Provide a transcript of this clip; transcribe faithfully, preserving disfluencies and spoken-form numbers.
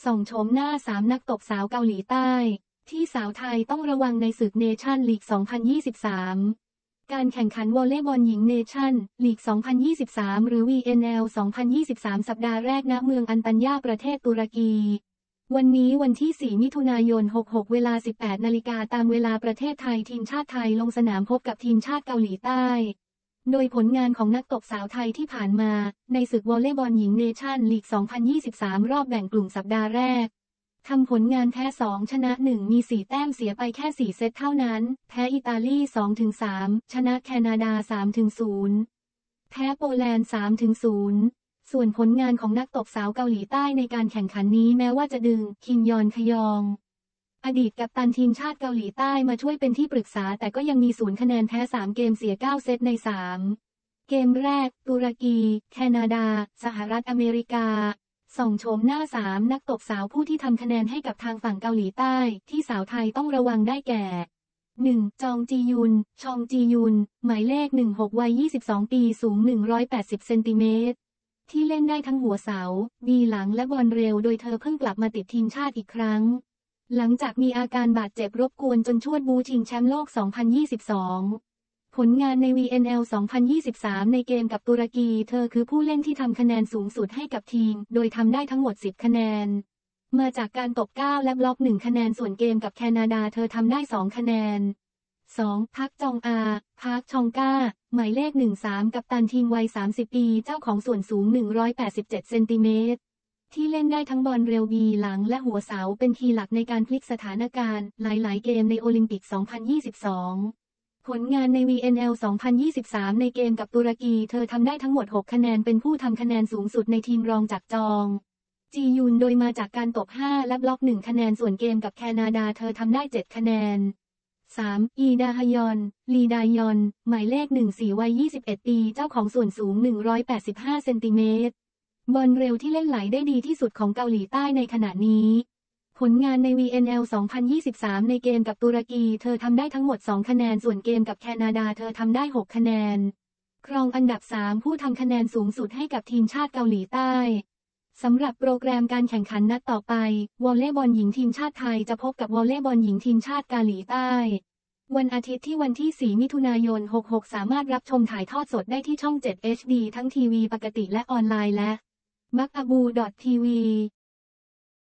ส่องโฉมหน้าสามนักตบสาวเกาหลีใต้ที่สาวไทยต้องระวังในศึกเนชั่นลีก สองพันยี่สิบสาม การแข่งขันวอลเลย์บอลหญิงเนชั่นลีก สองพันยี่สิบสาม หรือ วี เอ็น แอล สองพันยี่สิบสาม สัปดาห์แรกณเมืองอันตัญญาประเทศตุรกี วันนี้วันที่ สี่ มิถุนายน หกสิบหก เวลา สิบแปด นาฬิกาตามเวลาประเทศไทยทีมชาติไทยลงสนามพบกับทีมชาติเกาหลีใต้โดยผลงานของนักตบสาวไทยที่ผ่านมาในศึกวอลเลย์บอลหญิงเนชั่นลีก สองพันยี่สิบสาม รอบแบ่งกลุ่มสัปดาห์แรกทำผลงานแพ้สองชนะหนึ่งมีสี่แต้มเสียไปแค่สี่เซตเท่านั้นแพ้อิตาลี สองถึงสาม ชนะแคนาดา สามถึงศูนย์ แพ้โปแลนด์ สามถึงศูนย์ ส่วนผลงานของนักตบสาวเกาหลีใต้ในการแข่งขันนี้แม้ว่าจะดึงคิมยอนขยองอดีตกัปตันทีมชาติเกาหลีใต้มาช่วยเป็นที่ปรึกษาแต่ก็ยังมีศูนย์คะแนนแพ้สามเกมเสียเก้าเซตในสามเกมแรกตุรกีแคนาดาสหรัฐอเมริกาส่องโฉมหน้าสามนักตบสาวผู้ที่ทำคะแนนให้กับทางฝั่งเกาหลีใต้ที่สาวไทยต้องระวังได้แก่ หนึ่ง จองจียุนชองจียุนหมายเลขสิบหกวัยยี่สิบสองปีสูงหนึ่งร้อยแปดสิบเซนติเมตรที่เล่นได้ทั้งหัวเสาบีหลังและบอลเร็วโดยเธอเพิ่งกลับมาติดทีมชาติอีกครั้งหลังจากมีอาการบาดเจ็บรบกวนจนชวดบูชิงแชมป์โลก สองพันยี่สิบสอง ผลงานใน วี เอ็น แอล สองพันยี่สิบสาม ในเกมกับตุรกีเธอคือผู้เล่นที่ทำคะแนนสูงสุดให้กับทีมโดยทำได้ทั้งหมดสิบคะแนนมาจากการตบเก้าและบล็อกหนึ่งคะแนนส่วนเกมกับแคนาดาเธอทำได้สองคะแนน สอง พักจองอาพักชองก้าหมายเลขหนึ่งสามกัปตันทีมวัยสามสิบปีเจ้าของส่วนสูงหนึ่งร้อยแปดสิบเจ็ดเซนติเมตรที่เล่นได้ทั้งบอลเร็วบีหลังและหัวเสาเป็นคีย์หลักในการพลิกสถานการณ์หลายๆเกมในโอลิมปิก สองพันยี่สิบสอง ผลงานใน วี เอ็น แอล สองพันยี่สิบสาม ในเกมกับตุรกีเธอทำได้ทั้งหมดหกคะแนนเป็นผู้ทำคะแนนสูงสุดในทีมรองจากจองจียุนโดยมาจากการตบห้าและบล็อกหนึ่งคะแนนส่วนเกมกับแคนาดาเธอทำได้เจ็ดคะแนน สาม อีดาฮยอนลีดายอนหมายเลขหนึ่งสี่วัยยี่สิบเอ็ดปีเจ้าของส่วนสูงหนึ่งร้อยแปดสิบห้าเซนติเมตรบอลเร็วที่เล่นไหลได้ดีที่สุดของเกาหลีใต้ในขณะนี้ผลงานใน วี เอ็น แอล สองพันยี่สิบสาม ในเกมกับตุรกีเธอทำได้ทั้งหมดสองคะแนนส่วนเกมกับแคนาดาเธอทำได้หกคะแนนครองอันดับสามผู้ทำคะแนนสูงสุดให้กับทีมชาติเกาหลีใต้สำหรับโปรแกรมการแข่งขันนัดต่อไปวอลเลย์บอลหญิงทีมชาติไทยจะพบกับวอลเลย์บอลหญิงทีมชาติเกาหลีใต้วันอาทิตย์ที่วันที่ สี่ มิถุนายน หกสิบหก สามารถรับชมถ่ายทอดสดได้ที่ช่อง เจ็ด เอช ดี ทั้งทีวีปกติและออนไลน์และ มักอะบู ดอท ที วี